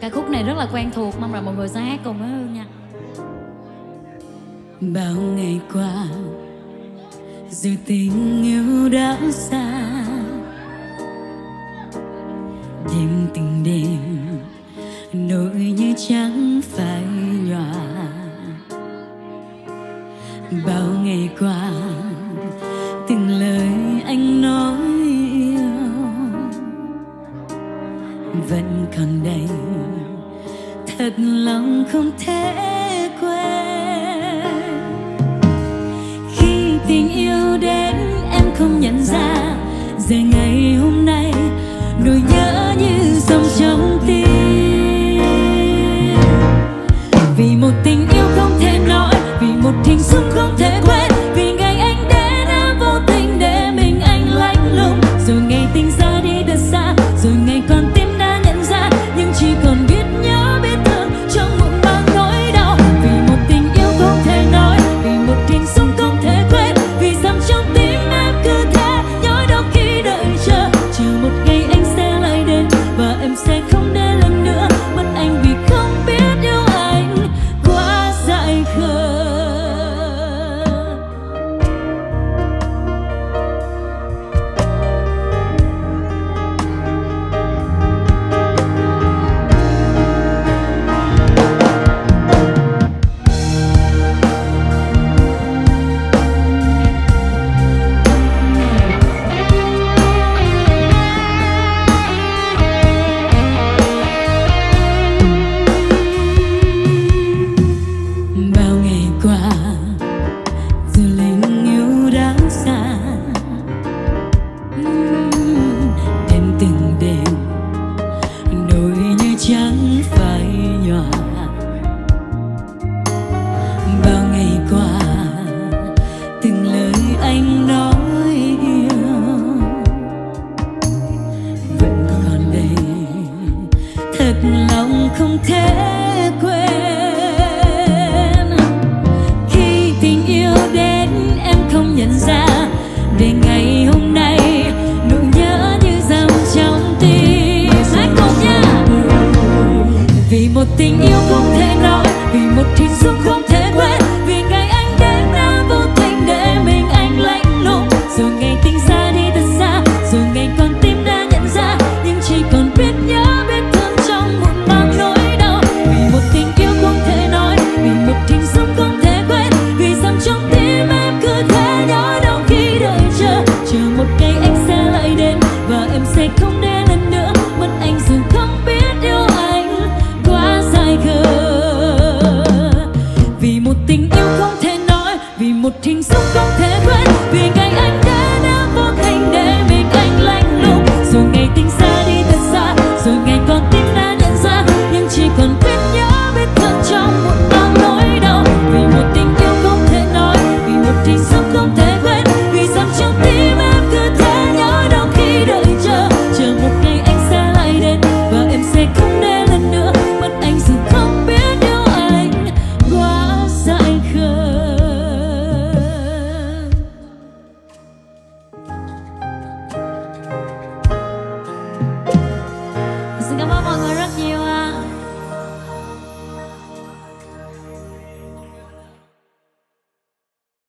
Ca khúc này rất là quen thuộc, mong rằng mọi người sẽ hát cùng với Hương nha. Bao ngày qua dù tình yêu đã xa, đêm từng đêm nỗi như chẳng phải nhòa. Bao ngày qua từng lời anh nói yêu vẫn còn đây, thật lòng không thể quên. Khi tình yêu đến em không nhận ra, giờ ngày hôm nay nỗi nhớ như dòng trong tim. Vì một tình yêu không thể nói, vì một hình dung không thể quên, vì ngày anh đến đã vô tình để mình anh lạnh lùng. Rồi ngày tình ra đi thật xa, rồi ngày con tim đã nhận ra, nhưng chỉ còn biết nhớ biết thương trong muộn mang nỗi đau. Vì một tình yêu không thể nói, vì một hình dung không thể quên, vì dòng trong tim em cứ thế nhói đau khi đợi chờ. Chờ một ngày anh sẽ lại đến và em sẽ không để lần nữa mất anh, vì không biết yêu anh quá dại khờ. Bao ngày qua dù tình yêu đã xa, đêm từng đêm nỗi như chẳng phải nhòa. Bao ngày qua từng lời anh nói yêu vẫn còn đây, thật lòng không thể quên. Khi tình yêu đến em không nhận ra, để ngày hôm nay nỗi nhớ như dòng trong tim. Hãy cùng nha. Vì một tình yêu không thể nói, vì một hình dung không thể quên, vì ngày anh đến đã vô tình để mình anh lạnh lùng. Rồi ngày tình ra đi thật xa, rồi ngày con tim đã nhận ra, nhưng chỉ còn biết nhớ biết thương trong muộn mang nỗi đau. Vì một tình yêu không thể nói, vì một hình dung không thể quên, vì dòng trong tim em cứ thế nhói đau khi đợi chờ. Chờ một ngày anh sẽ lại đến và em sẽ không để lần nữa mất anh, dù không biết yêu anh quá dại khờ. Vì một tình yêu không thể nói, vì một hình dung không thể quên, vì ngày anh